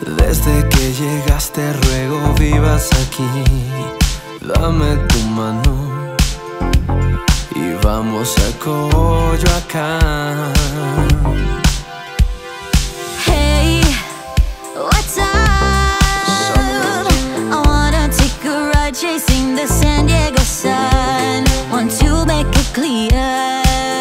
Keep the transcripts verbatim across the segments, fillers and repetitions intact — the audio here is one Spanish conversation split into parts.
Desde que llegaste ruego vivas aquí. Dame tu mano y vamos a Coyoacán. Hey, what's up? I wanna take a ride chasing the San Diego sun. Want to make it clear,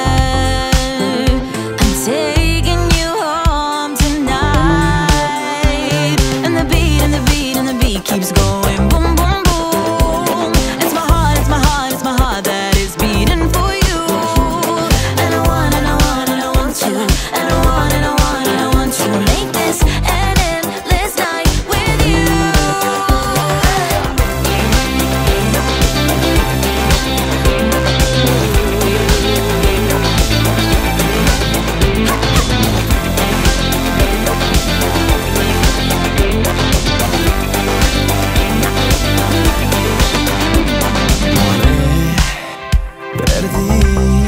I'm taking you home tonight. And the beat, and the beat, and the beat keeps going boom, boom, boom. It's my heart, it's my heart, it's my heart that is beating for you. And I want, and I want, and I want to. And I want, and I want, and I want to make this an endless night with you. Perdí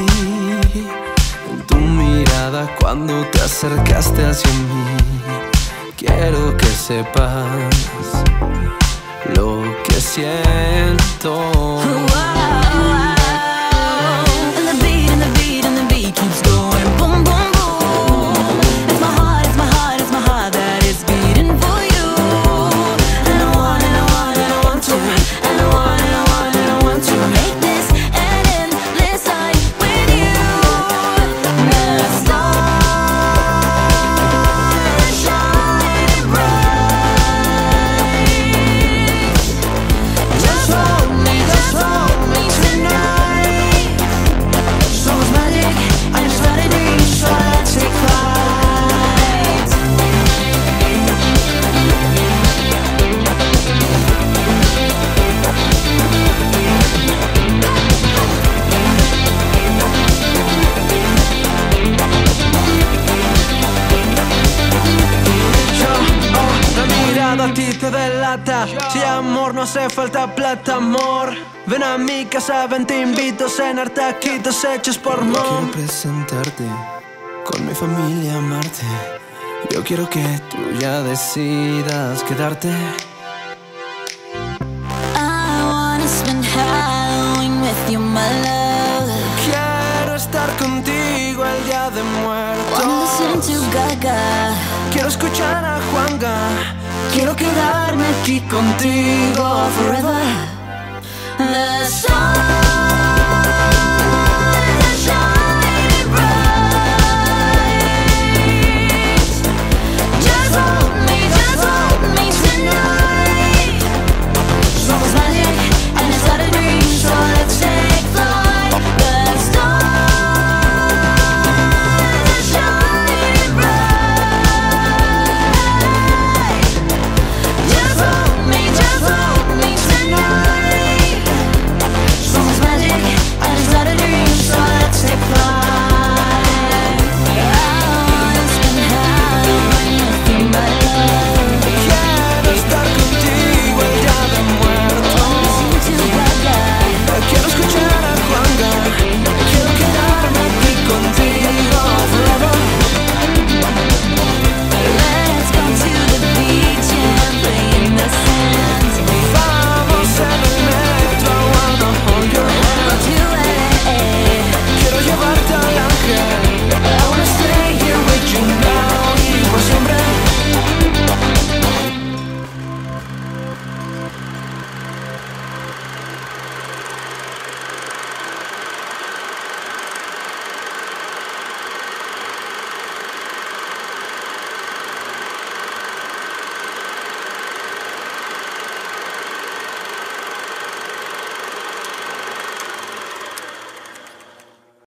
en tu mirada cuando te acercaste hacia mí. Quiero que sepas lo que siento. And the beat, and the beat, and the beat keeps going boom, boom, boom. It's my heart, it's my heart, it's my heart that is beating for you. And I want, and I want, and I want to. And I want, and I want, and I want to make this an endless night with you. The stars shining bright. Just hold me, just hold me tonight. Soul's magic, I just let it be, so let's take flight. Yo, oh, la mirada a ti te delata. Si amor no hace falta plata, amor. Ven a mi casa, ven te invito a cenar taquitos hechos por mom. Quiero presentarte con mi familia, amarte. Yo quiero que tú ya decidas quedarte. I wanna spend Halloween with you, my love. Quiero estar contigo el día de Wanna muertos. listen to Gaga. Quiero escuchar a Juanga. Quiero quedarme aquí contigo forever. The stars